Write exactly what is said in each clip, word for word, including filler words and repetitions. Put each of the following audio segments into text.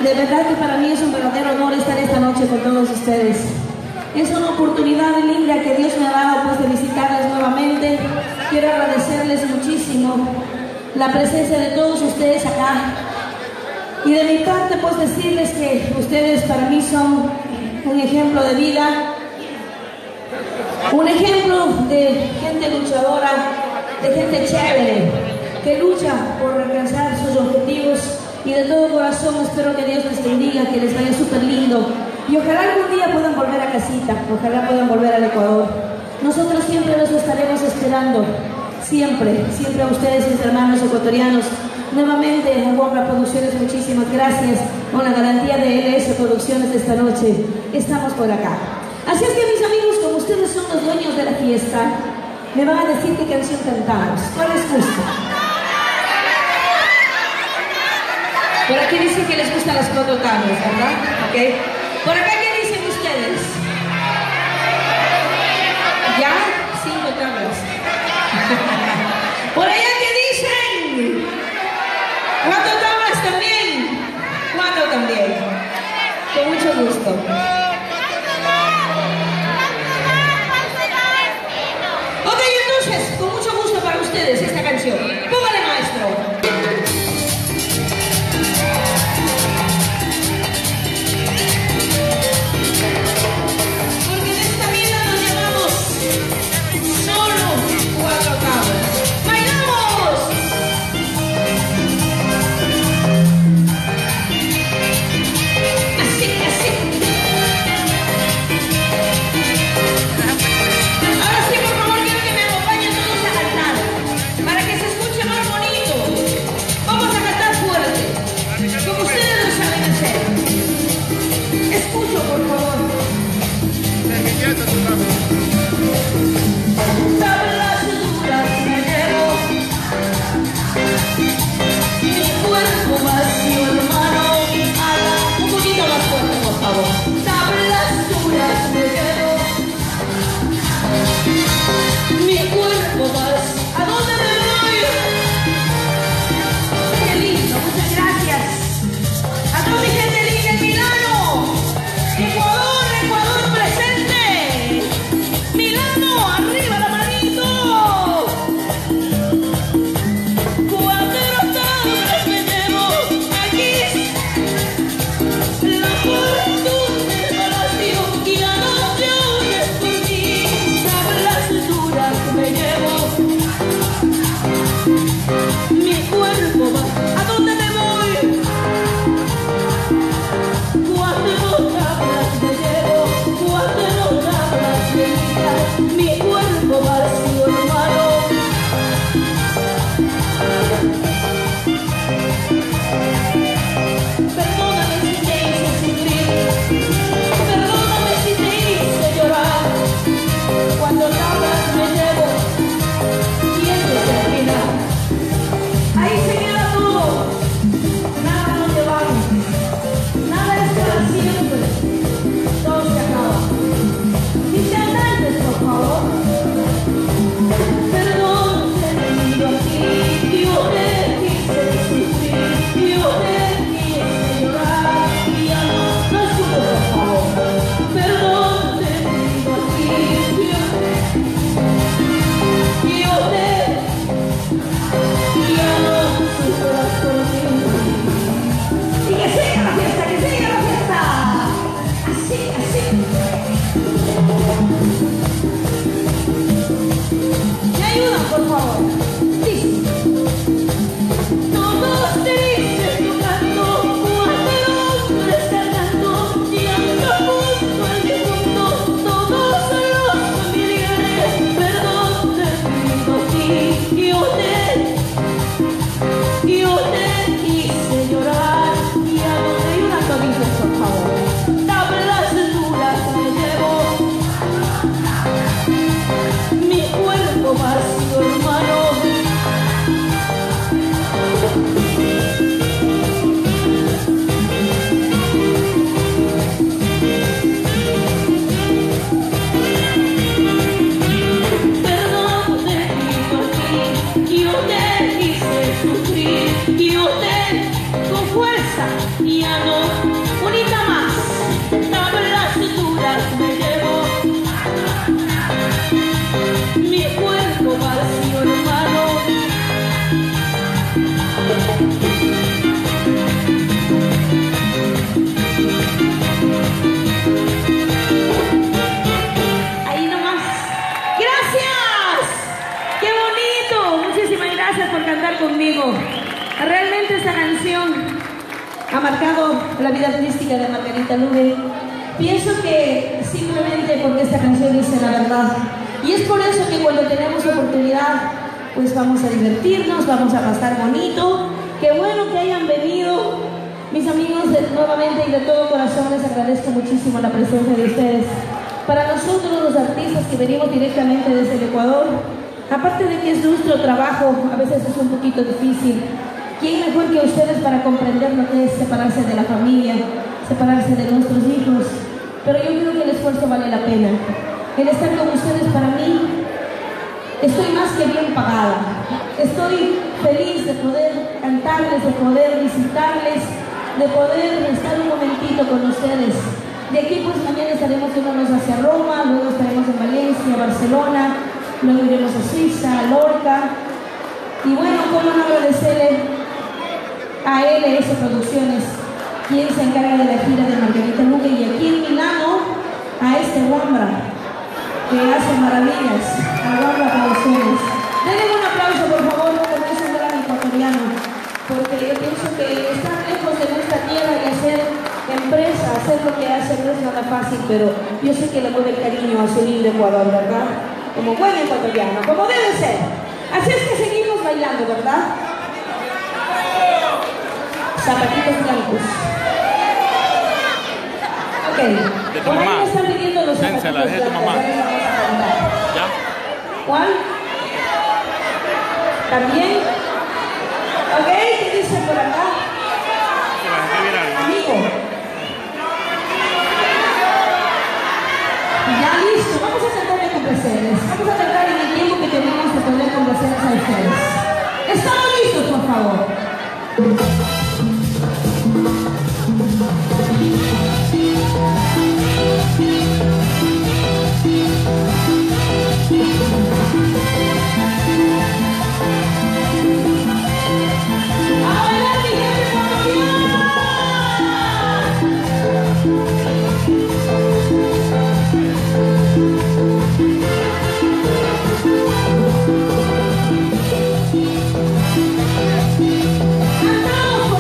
De verdad que para mí es un verdadero honor estar esta noche con todos ustedes. Es una oportunidad linda que Dios me ha dado pues de visitarles nuevamente. Quiero agradecerles muchísimo la presencia de todos ustedes acá. Y de mi parte pues decirles que ustedes para mí son un ejemplo de vida, un ejemplo de gente luchadora, de gente chévere, que lucha por alcanzar sus objetivos. Y de todo corazón espero que Dios les bendiga, que les vaya súper lindo. Y ojalá algún día puedan volver a casita, ojalá puedan volver al Ecuador. Nosotros siempre los estaremos esperando, siempre, siempre a ustedes, mis hermanos ecuatorianos. Nuevamente, a Wonga Producciones, muchísimas gracias con la garantía de L S Producciones de esta noche. Estamos por acá. Así es que, mis amigos, como ustedes son los dueños de la fiesta, me van a decir qué canción cantamos. ¿Cuál les gusta? Por aquí dicen que les gustan las cuatro tablas, ¿verdad? ¿Ok? Por acá, ¿qué dicen ustedes? ¿Ya? Cinco tablas. Por allá, ¿qué dicen? ¿Cuatro tablas también? ¿Cuatro también? Con mucho gusto. Ok, entonces, con mucho gusto para ustedes esta canción. Póngale, maestro. fuerza, ya no, unita más, dame las cinturas, me llevo mi cuerpo vacío, hermano. Ahí nomás. ¡Gracias! ¡Qué bonito! Muchísimas gracias por cantar conmigo. Realmente esta canción ha marcado la vida artística de Margarita Luque. Pienso que simplemente porque esta canción dice la verdad. Y es por eso que cuando tenemos oportunidad, pues vamos a divertirnos, vamos a pasar bonito. Qué bueno que hayan venido. Mis amigos, de, nuevamente y de todo corazón les agradezco muchísimo la presencia de ustedes. Para nosotros los artistas que venimos directamente desde el Ecuador, aparte de que es nuestro trabajo, a veces es un poquito difícil. ¿Quién mejor que ustedes para comprender lo que es separarse de la familia, separarse de nuestros hijos? Pero yo creo que el esfuerzo vale la pena. El estar con ustedes para mí, estoy más que bien pagada. Estoy feliz de poder cantarles, de poder visitarles, de poder estar un momentito con ustedes. De aquí pues mañana estaremos yéndonos hacia Roma, luego estaremos en Valencia, Barcelona, luego iremos a Suiza, a Lorca. Y bueno, cómo no agradecerle a L S Producciones, quien se encarga de la gira de Margarita Luque, y aquí en Milano a este Wambra, que hace maravillas, a Wambra Producciones. Denle un aplauso, por favor, porque es un gran ecuatoriano, porque yo pienso que estar lejos de nuestra tierra y hacer empresa, hacer lo que hace no es nada fácil, pero yo sé que le mueve el cariño a su lindo Ecuador, ¿verdad? Como buen ecuatoriano, como debe ser. Así es que seguimos bailando, ¿verdad? Zapatitos blancos. Ok. Por ahí me están pidiendo los zapatitos blancos. ¿Ya? ¿Cuál? ¿También? Ok, ¿qué dice por acá? Amigo. Ya listo, vamos a tratar de complacerles. Vamos a tratar en el tiempo que tenemos de poder complacerles a ustedes. ¿Estamos listos, por favor? ¡Cantamos!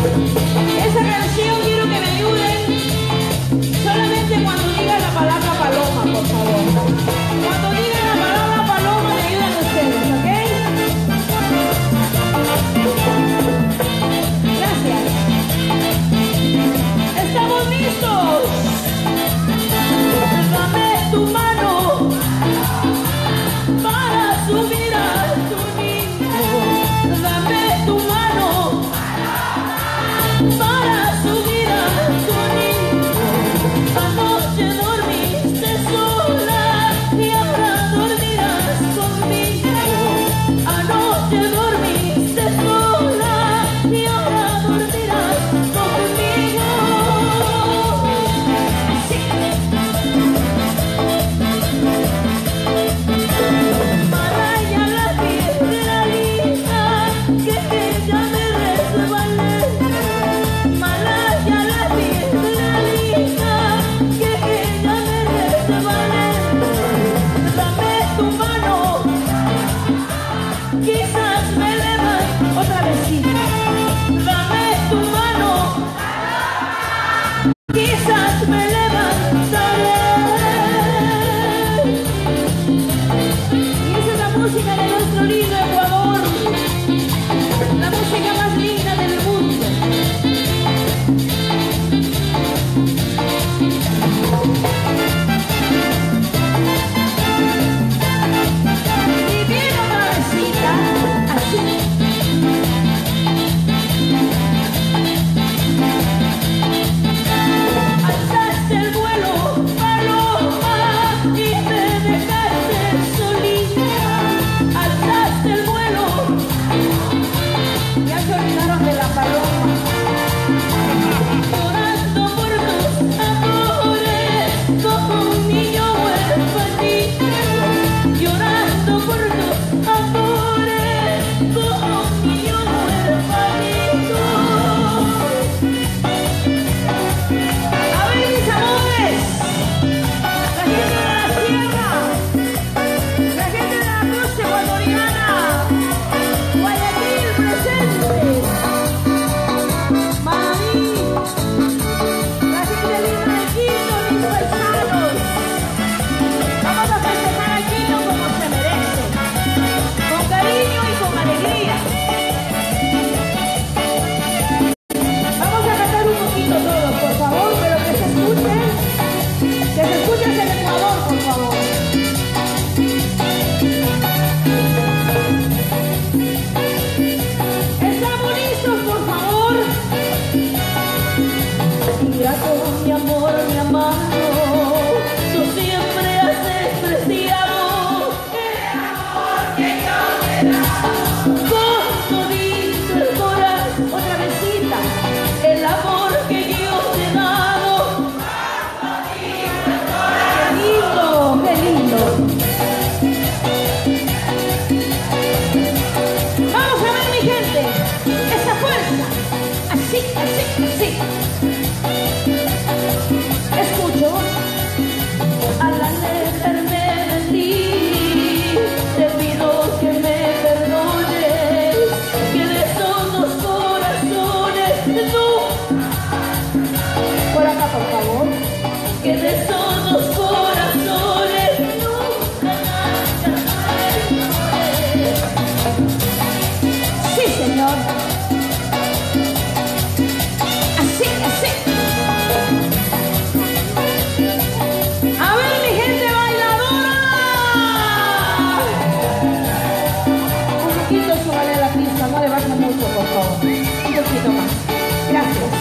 Esa canción quiero que me ayuden solamente cuando diga la palabra paloma, por favor. Cuando diga la palabra paloma me ayudan ustedes, ¿ok? Gracias. ¿Estamos listos? Dame tu mano para subir a tu niño. Dame tu mano para subir a tu niño. Anoche dormiste sola y ahora dormirás conmigo. Anoche dormiste sola y ahora dormirás conmigo. Sí. Maraya la piedra lisa que ella me resbalé. Malaya la piedra lisa que ella me resbalé. Dame tu mano, quizás me levante. Otra vez sí. Dame tu mano, quizás me levantaré. Y esa es la música de nuestro lindo Ecuador, la música más linda del mundo. Y viene otra vecita, así. Alzaste el vuelo, paloma, y me dejaste solita. Alzaste el vuelo, ya se olvidaron de la paloma. Llorando por tus amores, como un niño huerfanito. Llorando por tus amores, como un niño huerfanito. A ver, mis amores, la gente de la sierra, la gente de la costa ecuatoriana, Guayaquil presente, mami, la gente linda de Quito, mis paisanos, vamos a festejar a Quito como se merece, con cariño y con alegría. Vamos a cantar un poquito todos, por favor, pero que se escuche, que se escuche en el Ecuador, por favor. ¿Estamos listos, por favor? Mira con mi amor, mi amado, tú siempre has despreciado el amor que yo te he dado. Con todito el corazón, otra vecita, el amor que yo te he dado. Qué lindo, qué lindo. Vamos a ver, mi gente, esa fuerza, así, así, así. Escucho, al alejarme de ti, te pido que me perdones, que de esos dos corazones no. Por acá, por favor. Que de esos dos corazones nunca más. Sí, señor. Así, así. A ver, mi gente bailadora. Un poquito súbale a la pista, no le baja mucho, por favor. Un poquito más. Gracias.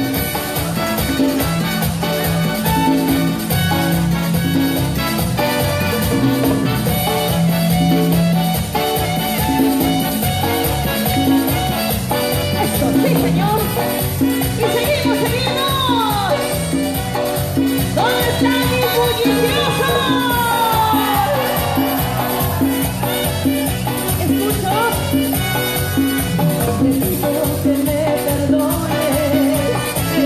Eso, sí, señor. Y seguimos, seguimos. ¿Dónde están mis bulliciosos? Escucho. Te pido que me perdones,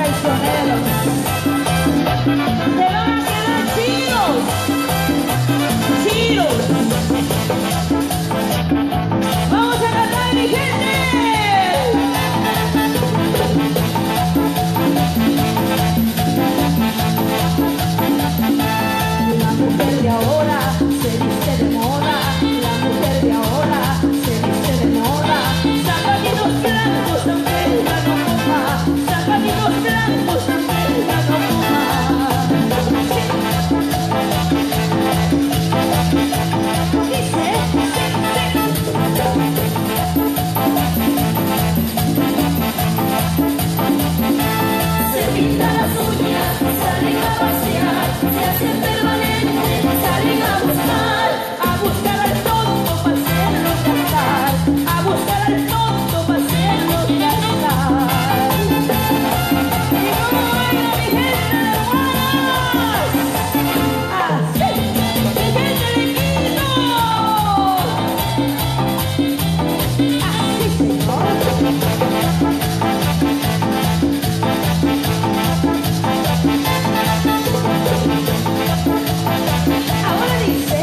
traicioneros. Te van a quedar chidos. Chidos. Vamos a cantar, mi gente. La mujer de ahora se viste de moda. La mujer de ahora se viste de moda. Zapatitos blancos aunque ella no coma. Zapatitos blancos aunque ella no coma. Dice, se pinta las uñas, salen a pasear, se hacen permanentes, salen a buscar, a buscar al tonto para hacerlo cantar, a buscar al tonto para hacerlo cantar. Y cómo baila mi gente de Guaras, así, mi gente de Quito, así señor. Ahora dice,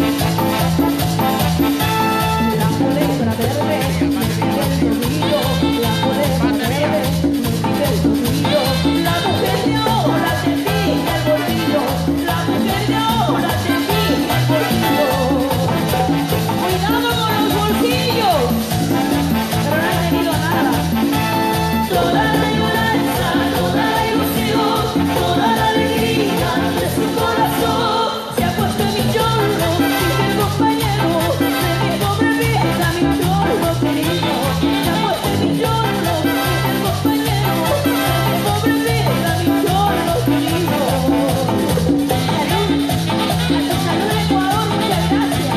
la culebra verde me pica el tobillo, la culebra verde me pica el tobillo, la mujer de ahora te pica el bolsillo, la mujer de ahora te pica el bolsillo. Cuidado con los bolsillos, pero no he tenido nada. Toda la ignorancia, toda la ilusión, toda la alegría de su corazón se ha puesto en mi chorro, dice el compañero de mi pobre vida, mi chorro querido. Se ha puesto en mi chorro, dice el compañero de mi pobre vida, mi chorro querido. Salud, salud Ecuador, muchas gracias.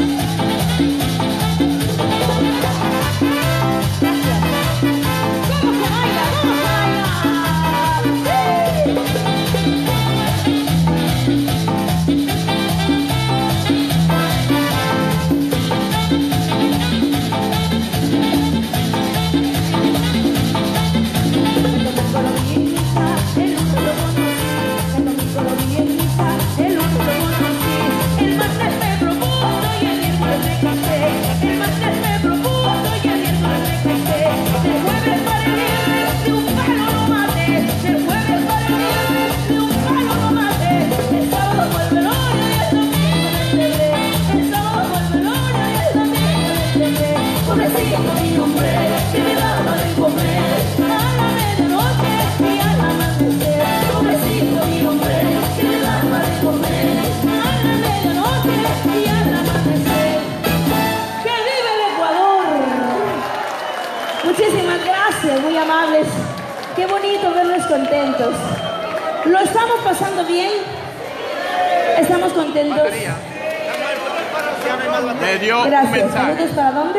¿Cómo se baila? ¿Cómo se baila? El domingo lo vi en misa, el lunes lo conocí, el martes me propuso y el miércoles me casé, el martes me propuso y el miércoles me casé, del jueves para el viernes de un palo no maté, del jueves para el viernes de un palo no maté, el sábado fue el velorio y el domingo me enterré, el sábado fue el velorio y el domingo me enterré, pobrecito mi hombre que me daba de comer a la medianoche y al amanecer, pobrecito mi hombre que me daba de comer a la medianoche y al amanecer. ¡Que vive el Ecuador! Muchísimas gracias, muy amables. Qué bonito verlos contentos. ¿Lo estamos pasando bien? ¿Estamos contentos? Me dio un Gracias. mensaje. ¿Saludos para dónde?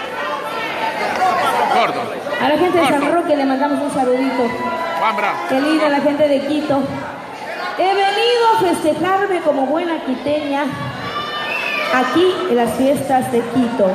Gordo. A la gente de San Gordo. Roque le mandamos un saludito. Juan Bra. Qué linda la gente de Quito. He venido a festejarme como buena quiteña aquí en las fiestas de Quito.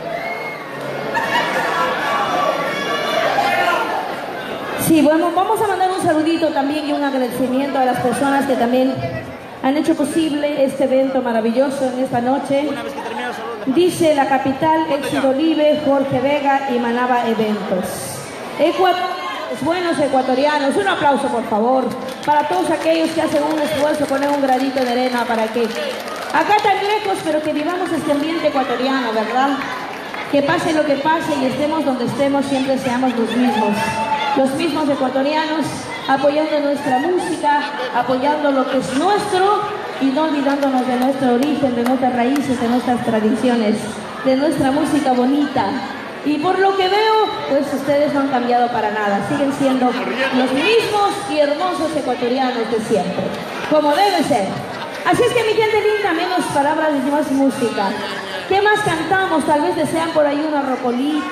Sí, bueno, vamos a mandar un saludito también y un agradecimiento a las personas que también han hecho posible este evento maravilloso en esta noche. Dice la capital, Éxito Olive, Jorge Vega y Manaba Eventos. Ecuatorianos, buenos ecuatorianos, un aplauso por favor para todos aquellos que hacen un esfuerzo, poner un granito de arena para que acá tan lejos, pero que vivamos este ambiente ecuatoriano, ¿verdad? Que pase lo que pase y estemos donde estemos, siempre seamos los mismos. Los mismos ecuatorianos apoyando nuestra música, apoyando lo que es nuestro y no olvidándonos de nuestro origen, de nuestras raíces, de nuestras tradiciones, de nuestra música bonita. Y por lo que veo, pues ustedes no han cambiado para nada, siguen siendo los mismos y hermosos ecuatorianos de siempre, como debe ser. Así es que mi gente linda, menos palabras y más música. ¿Qué más cantamos? Tal vez desean por ahí una rocolita.